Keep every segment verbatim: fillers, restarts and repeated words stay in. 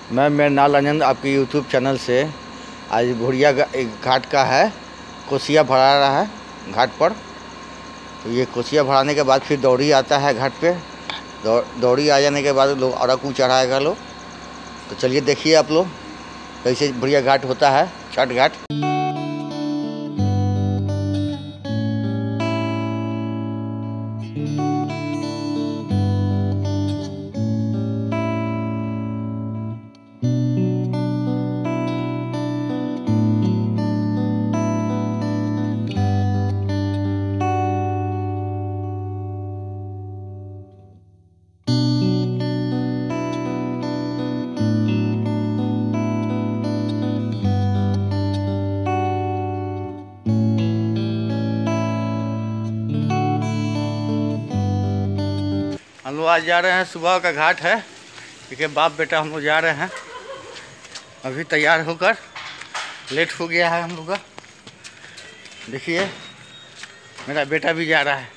मैं मृणाल आनंद आपके YouTube channel से आज भुरिया घाट का है, कोसिया भरा रहा है घाट पर। तो ये कोसिया भराने के बाद फिर दौड़ी आता है घाट पे। दौ, दौड़ी आ जाने के बाद लोग अरकू चढ़ाएगा लोग। तो चलिए देखिए आप लोग कैसे भुरिया घाट होता है, छठ घाट। हम लोग आज जा रहे हैं, सुबह का घाट है, क्योंकि बाप बेटा हम लोग जा रहे हैं। अभी तैयार होकर लेट हो गया है हम लोग का। देखिए मेरा बेटा भी जा रहा है।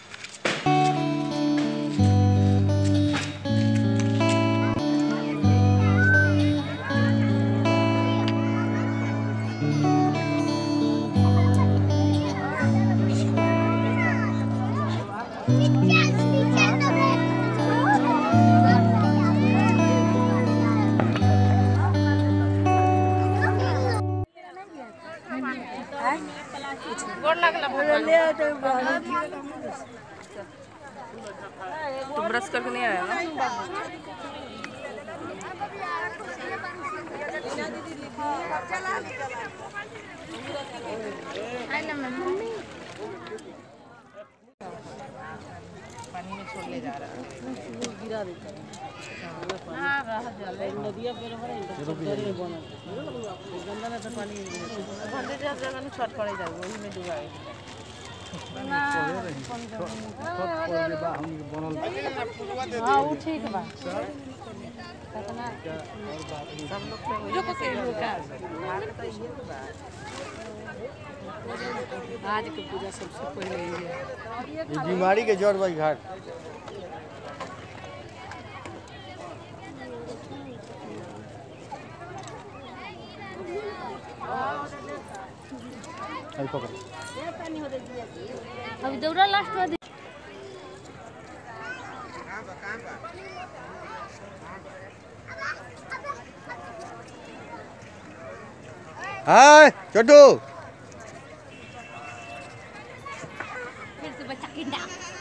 तो ब्रश करके नहीं आया ना? पानी में छोड़ ले जा रहा है, गिरा देता है। नदिया पे गंदा ना पानी जगह में छठ पड़े जाए वही में डुबाए। हाँ वो ठीक बा। आज की पूजा सबसे पहले बीमारी के जोड़ भाई घाट। अभी दौड़ा लास्ट में हाय छोटू फिर से बच्चा किंडा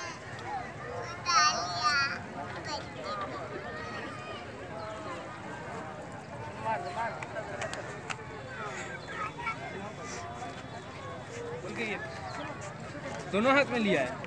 दोनों हाथ में लिया है।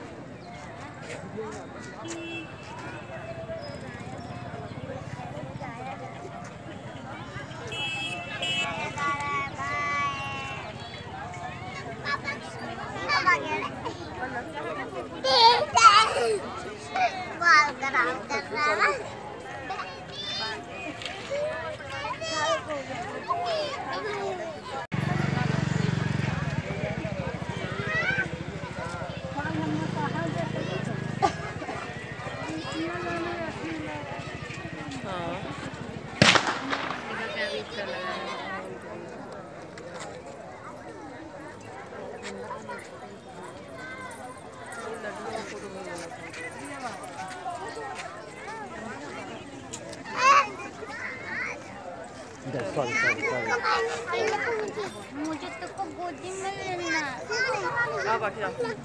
सॉरी सॉरी सॉरी मुझे तो गोदी में लेना। आप आखिर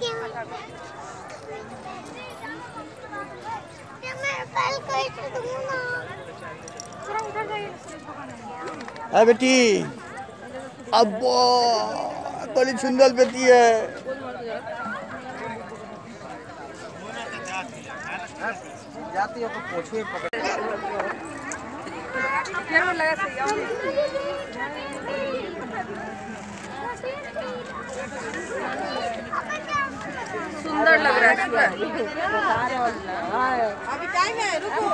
अरे बेटी, अब बड़ी सुंदर बेटी है। जाती है तो पोछुए पकड़। सुंदर लग रहा है। अभी टाइम है, रुको।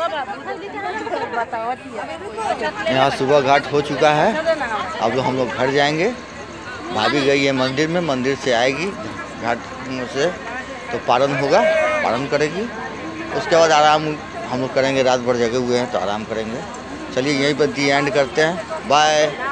यहाँ सुबह घाट हो चुका है। अब लोग हम लोग घर जाएंगे। भाभी गई है मंदिर में, मंदिर से आएगी घाट से तो पारण होगा, पारण करेगी। उसके बाद आराम हम लोग करेंगे। रात भर जगे हुए हैं तो आराम करेंगे। चलिए यहीं पर दी एंड करते हैं। बाय।